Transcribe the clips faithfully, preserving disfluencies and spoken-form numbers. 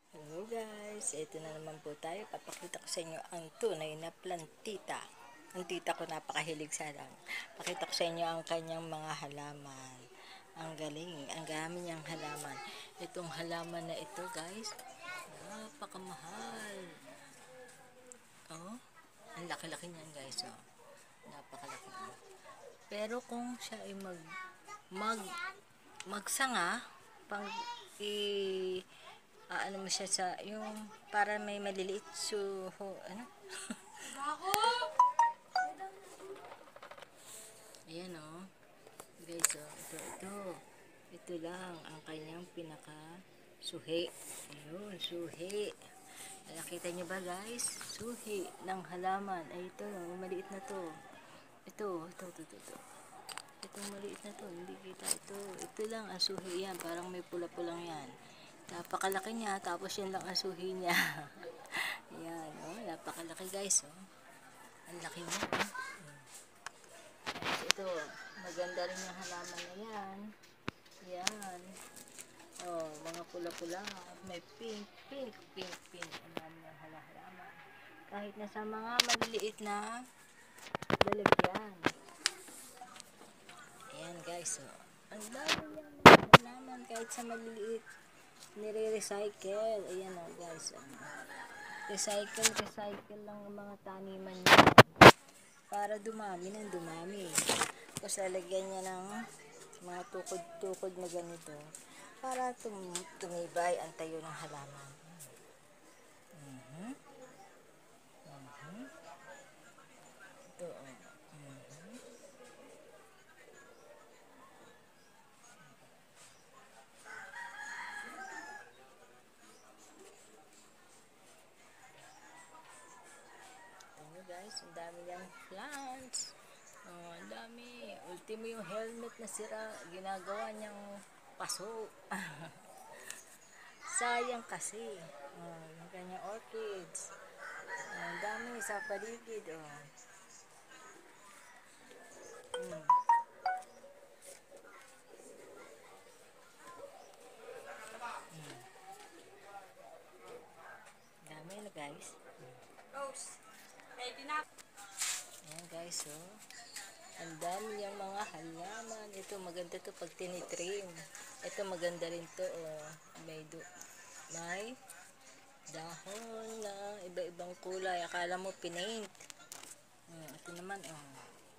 Hello guys, ito na naman po tayo. Papakita ko sa inyo ang tunay na plantita. Ang tita ko napakahilig sa lang. Pakita ko sa inyo ang kanyang mga halaman. Ang galing, ang dami niyang halaman. Itong halaman na ito guys, napakamahal. Oh, ang laki-laki niyan guys. Oh, napakalaki. Pero kung siya ay mag mag magsanga pang i uh, ano mo siya sa yung para may maliliit so ano ayan o oh. Guys oh, ito ito ito lang ang kanyang pinaka suhi. Ayun, suhi. Nakita nyo ba guys, suhi ng halaman ay ito, maliit na to. Ito, ito, ito, ito, ito. Itong maliit na to, hindi kita ito. Ito lang ang suhi yan, parang may pula-pulang yan. Napakalaki niya, tapos yan lang ang suhi niya. Yan, oh, napakalaki guys, oh. Ang laki niya, oh. Ito, maganda rin yung halaman na yan. Yan. Oh, mga pula-pula. May pink, pink, pink, pink. Ang dami ng halaman. Kahit na sa mga maliliit na lalagyan. Ayan guys, oh. Ang dami yan. Halaman kahit sa maliliit. Nire-recycle. Ayan oh guys. Oh. Recycle, recycle lang ang mga taniman niya. Para dumami ng dumami. Tapos lalagyan niya ng mga tukod-tukod na ganito. Para tum tumibay ang tayo ng halaman. Mm-hmm. Mm-hmm. Ito, oh. Mm-hmm. Ito guys, ang dami niyang plants. Oh, ang dami. Ultimo yung helmet na sira, ginagawa niyang paso. Sayang kasi. Oh, yung kanyang orchids. Oh, ang dami sa paligid. Oh. Hmm. Hmm. Dami na guys. Ayan guys, oh. Ang dami yung mga halaman. Ito maganda to pag tinitrim. Ito maganda rin to, oh. May do may dahon na iba-ibang kulay. Akala mo pinaint. Hmm, ito naman, oh.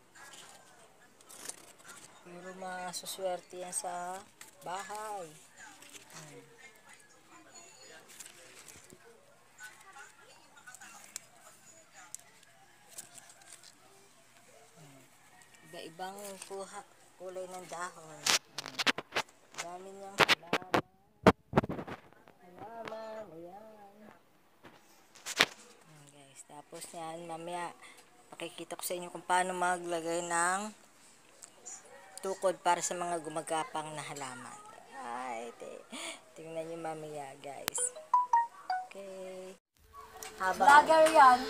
Pero masuswerte yan sa bahay. Hmm. Iba-ibang kuha, kulay ng dahon. Hmm. Dami niyang halaman. Halaman, ayan. Hmm, guys, tapos yan, mamaya pakikita ko sa inyo kung paano maglagay ng tukod para sa mga gumagapang na halaman. Ay, tingnan niyo mamaya, guys. Okay. Habang vlogger yan.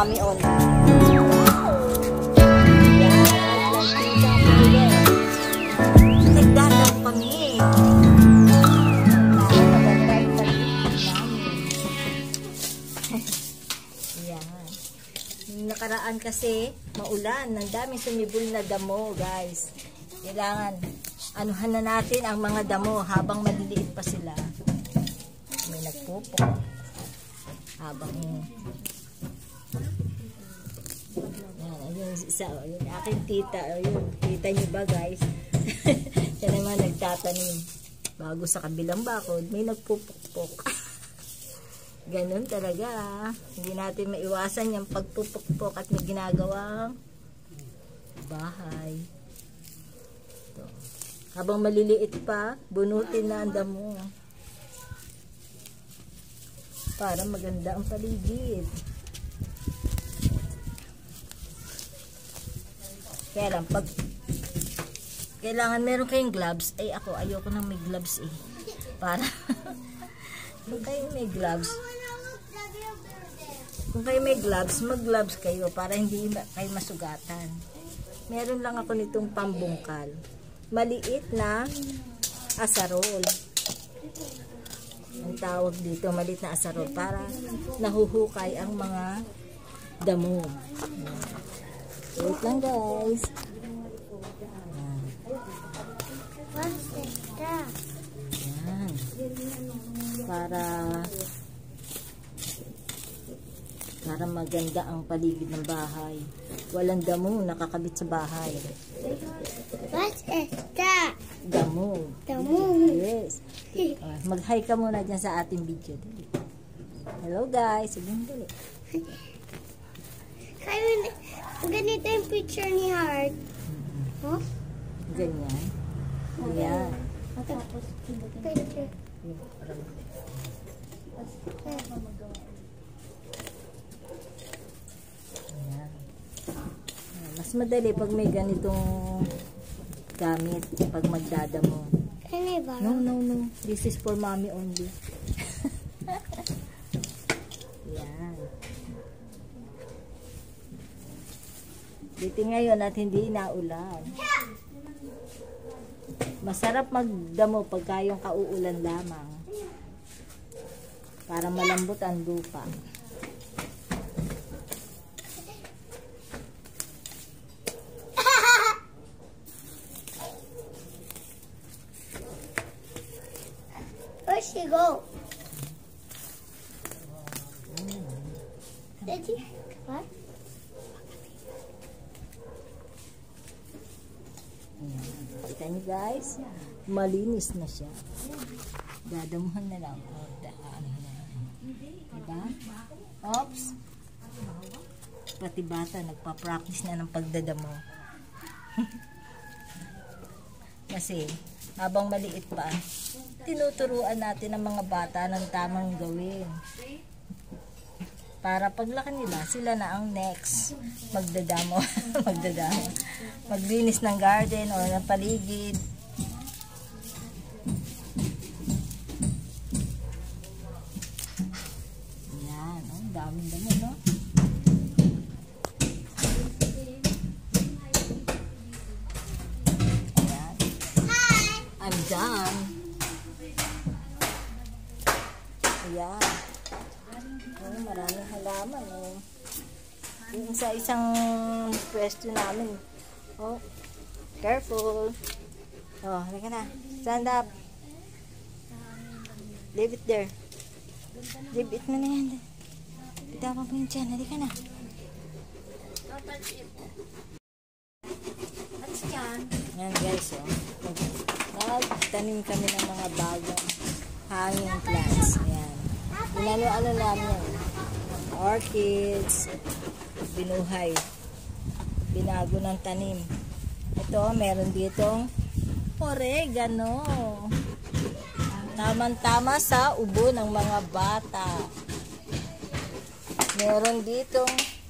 mommy only. Nagdadam kami. Maganda yung paligid namin. Yan. Yung nakaraan kasi, maulan. Ang daming sumibol na damo, guys. Kailangan, anuhan na natin ang mga damo habang maliliit pa sila. May nagpupok. Habang yan, ayun, isa, oh, yung aking tita, ayun, kita nyo ba, guys? Siya naman nagtatanim. Bago sa kabilang bakod, may nagpupukpok. Ganun talaga. Hindi natin maiwasan yung pagpupukpok at may ginagawang bahay. Ito. Habang maliliit pa, bunutin na ang damo. Para maganda ang paligid. Kaya lang, pag kailangan meron kayong gloves, ay ako, ayoko nang may gloves eh. Para, kung kayo may gloves, kung kayo may gloves, mag-gloves kayo para hindi kayo masugatan. Meron lang ako nitong pambungkal. Maliit na asarol. Ang tawag dito, maliit na asarol para nahuhukay ang mga damo. Wait lang, guys. What's that? Yan. Para para maganda ang paligid ng bahay. Walang damo nakakabit sa bahay. What is that? Damo. Damo. Yes. Uh, mag-hi ka muna dyan sa ating video. Dali. Hello, guys. Sige, dali. Kaya ganito yung picture ni Heart. Huh? Ganyan. Ayan. Tapos, picture. Ayan. Mas madali pag may ganitong gamit pag magdadamo. Ano ba? No, no, no. This is for mommy only. Yan. Dito ngayon at hindi naulan. Masarap magdamo pagka yung kauulan lamang. Para malambot ang lupa. Where she go? Did you? What? Kita niyo, guys, malinis na siya. Dadamuhan na lang. O, daan na. Diba? Oops. Pati bata, nagpa-practice na ng pagdadamo. Kasi, habang maliit pa, tinuturuan natin ang mga bata ng tamang gawin. Para paglaki nila, sila na ang next magdadamo, magdadamo, maglinis ng garden o ng paligid. Yan, oh, daming damo, no? Ayan. I'm done. Ayan. Oh, maraming halaman, oh. Yung sa isang pwesto namin. Oh, careful. Oh, halika na. Stand up. Leave it there. Leave it mo na yan. Bitawan mo yun dyan. Halika na. Yan, guys, oh. Nagtanim kami ng mga bagong hanging plants. Yan. Inano-ano namin yan. Orchids. Binuhay. Binago ng tanim. Ito, meron ditong oregano. Tamang-tama sa ubo ng mga bata. Meron ditong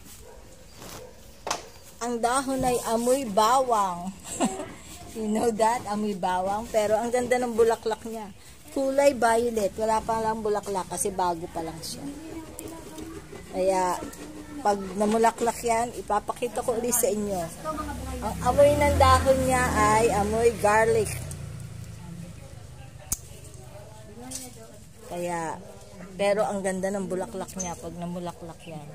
ang dahon ay amoy bawang. You know that? Amoy bawang. Pero ang ganda ng bulaklak niya. Kulay violet. Wala pa lang bulaklak kasi bago pa lang siya. Kaya pag namulaklak yan, ipapakita ko ulit sa inyo. Ang amoy ng dahon niya ay amoy garlic. Kaya, pero ang ganda ng bulaklak niya pag namulaklak yan.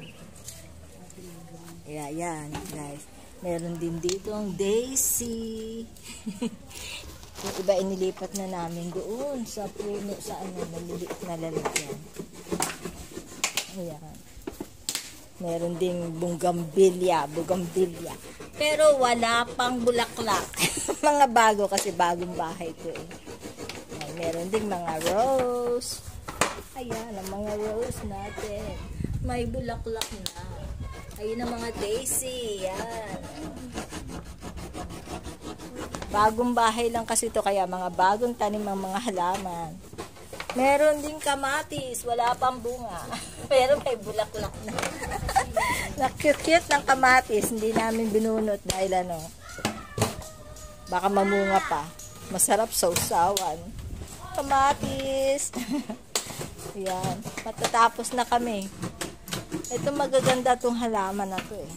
Kaya yan, guys. Meron din dito ang daisy. Yung iba inilipat na namin doon sa puno, sa ano, maliliit na lalagyan. Ayan. Meron ding bougainvillea, bougainvillea. Pero wala pang bulaklak. Mga bago kasi bagong bahay to eh. Ayan, meron ding mga rose. Ayan, ang mga rose natin. May bulaklak na. Ayun ang mga daisy. Yan. Bagong bahay lang kasi to kaya mga bagong tanim ng mga halaman. Meron din kamatis, wala pang bunga. Pero may bulaklak na. Nakikit ng kamatis, hindi namin binunot dahil ano, baka mamunga pa. Masarap sausawan. Kamatis. Yan, matatapos na kami. Ito magaganda tong halaman na to eh.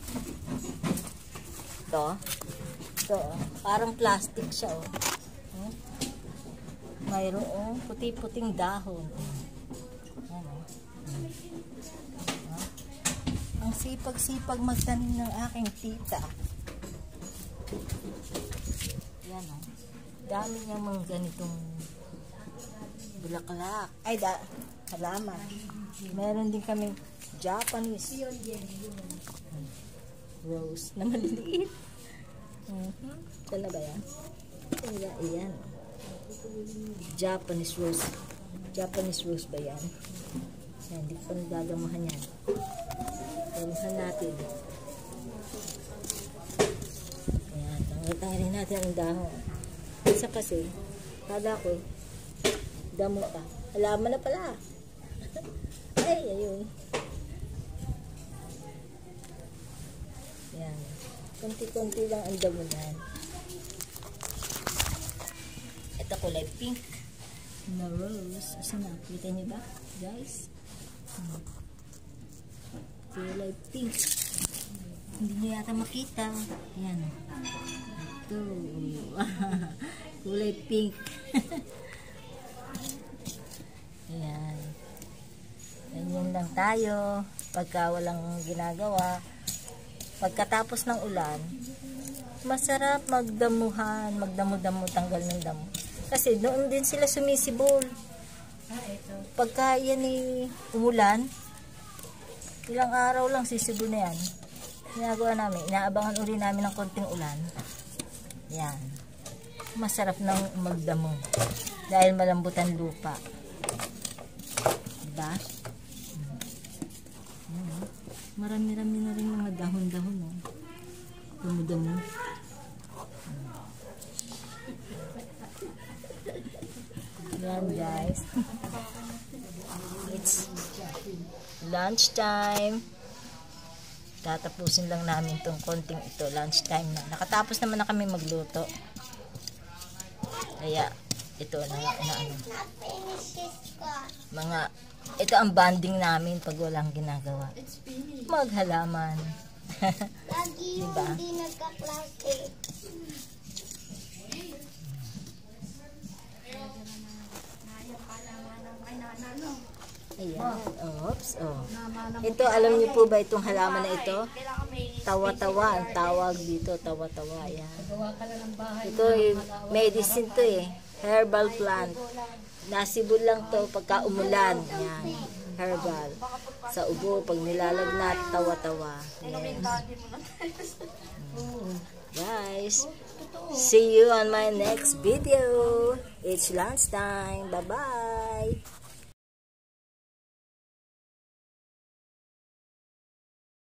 Ito. Ito, parang plastic siya oh. Hmm? Mayroong puti-puting dahon. Ayan, oh. Hmm. Ang sipag-sipag magtanim ng aking tita. Yan oh. Dami niya mga ganitong bulaklak. Ay, da, halaman. Meron din kaming Japanese rose na maliliit. Mm-hmm. Ito na ba yan? Ayan, ayan. Japanese rose. Japanese rose ba yan? Yan, hindi pa nagdadamahan yan. Damahan natin. Ayan, tanggal-tanggalin natin ang dahon. Isa kasi, kada ko, damo pa. Halaman na pala. Ay, ayun. Yan. Konti-konti lang ang damo yan. Ito kulay pink na rose. Asa na? Kita niyo ba? Guys? Hmm. Kulay pink. Hindi niyo yata makita. Yan. Ito. Kulay pink. Ayan. Ganyan lang tayo. Pagka walang ginagawa. Pagkatapos ng ulan, masarap magdamuhan, magdamo-damo, tanggal ng damo. Kasi doon din sila sumisibol. Pagka yan ay umulan, ilang araw lang sisibol na yan. Ginagawa namin, inaabangan uli namin ng konting ulan. Yan. Masarap nang magdamo. Dahil malambutan lupa. Diba? Marami-rami na rin mga dahon-dahon, no? Damo-damo. Yan, guys. It's lunch time. Tatapusin lang namin tong konting ito. Lunch time na. Nakatapos naman na kami magluto. Kaya, ito na, na ano. Mga, ito ang bonding namin pag walang ginagawa. Maghalaman. Lagi yung diba? hindi nagka-klase. Ayan. Oops. Oh. Ito, alam niyo po ba itong halaman na ito? Tawa-tawa. Ang tawag dito, tawa-tawa. Ayan. Ito, medicine to eh. Herbal plant. Nasibol lang to pagka umulan. Ayan. Herbal. Sa ubo, pag nilalagnat, tawa-tawa. Yes. Guys, see you on my next video. It's lunchtime. Bye-bye.